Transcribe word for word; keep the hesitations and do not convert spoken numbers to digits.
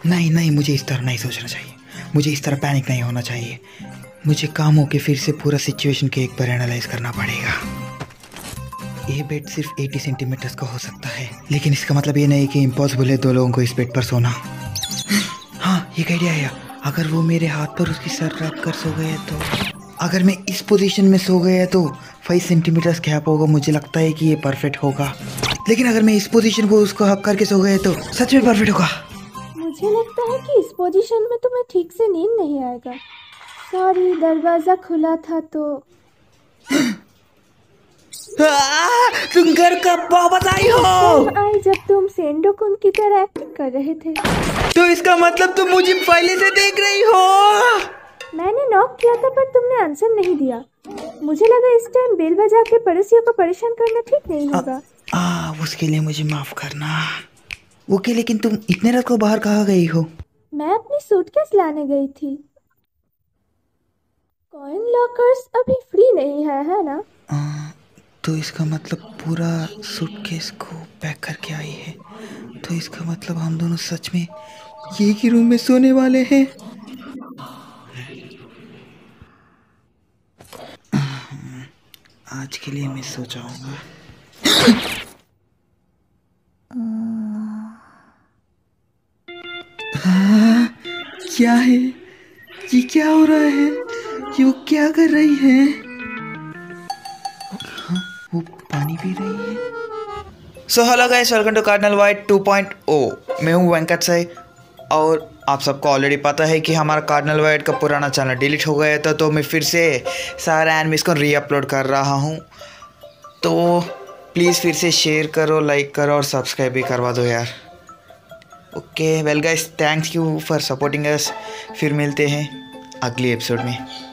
नहीं नहीं, मुझे इस तरह नहीं सोचना चाहिए, मुझे इस तरह पैनिक नहीं होना चाहिए। मुझे काम हो के फिर से पूरा सिचुएशन के एक बार एनालाइज करना पड़ेगा। ये बेड सिर्फ अस्सी सेंटीमीटर्स का हो सकता है, लेकिन इसका मतलब ये नहीं कि इम्पॉसिबल है दो लोगों को इस बेड पर सोना। हाँ, एक आइडिया आया। अगर वो मेरे हाथ पर उसकी सर रख कर सो गए तो, अगर मैं इस पोजीशन में सो गया तो फाइव सेंटीमीटर्स गैप होगा, मुझे लगता है कि ये परफेक्ट होगा। लेकिन अगर मैं इस पोजीशन को उसको हक करके सो गए तो सच में परफेक्ट होगा। मुझे लगता है कि इस पोजीशन में तुम्हें ठीक से नींद नहीं आएगा। सॉरी, दरवाजा खुला था तो। आ, तुम घर कब वापस आई हो? आई जब तुम सेंडो-कुन की तरह एक्टिंग कर रहे थे। तो इसका मतलब तुम मुझे पहले से देख रही हो? मैंने नॉक किया था पर तुमने आंसर नहीं दिया। मुझे लगा इस टाइम बेल बजा के पड़ोसियों को परेशान करना ठीक नहीं होगा। आ, आ, उसके लिए मुझे माफ करना। ओके, लेकिन तुम इतने रात को बाहर कहाँ गई हो? मैं अपनी सूटकेस लाने गई थी। कॉइन लॉकर्स अभी फ्री नहीं है, है ना? आ, तो इसका मतलब पूरा सूटकेस को पैक करके आई है। तो इसका मतलब हम दोनों सच में एक ही रूम में सोने वाले हैं। आज के लिए मैं सो जाऊंगा। हाँ, क्या है ये? क्या हो रहा है? ये वो क्या कर रही है? हाँ, वो पानी पी रही है। So hello guys, welcome to cardinal white two point O. मैं हूँ वेंकट साई और आप सबको ऑलरेडी पता है कि हमारा कार्डिनल वाइट का पुराना चैनल डिलीट हो गया था, तो मैं फिर से सारा एनिमेस को री अपलोड कर रहा हूँ। तो प्लीज़ फिर से शेयर करो, लाइक करो और सब्सक्राइब भी करवा दो यार। Okay well guys, thanks you for supporting us. फिर मिलते हैं अगली एपिसोड में।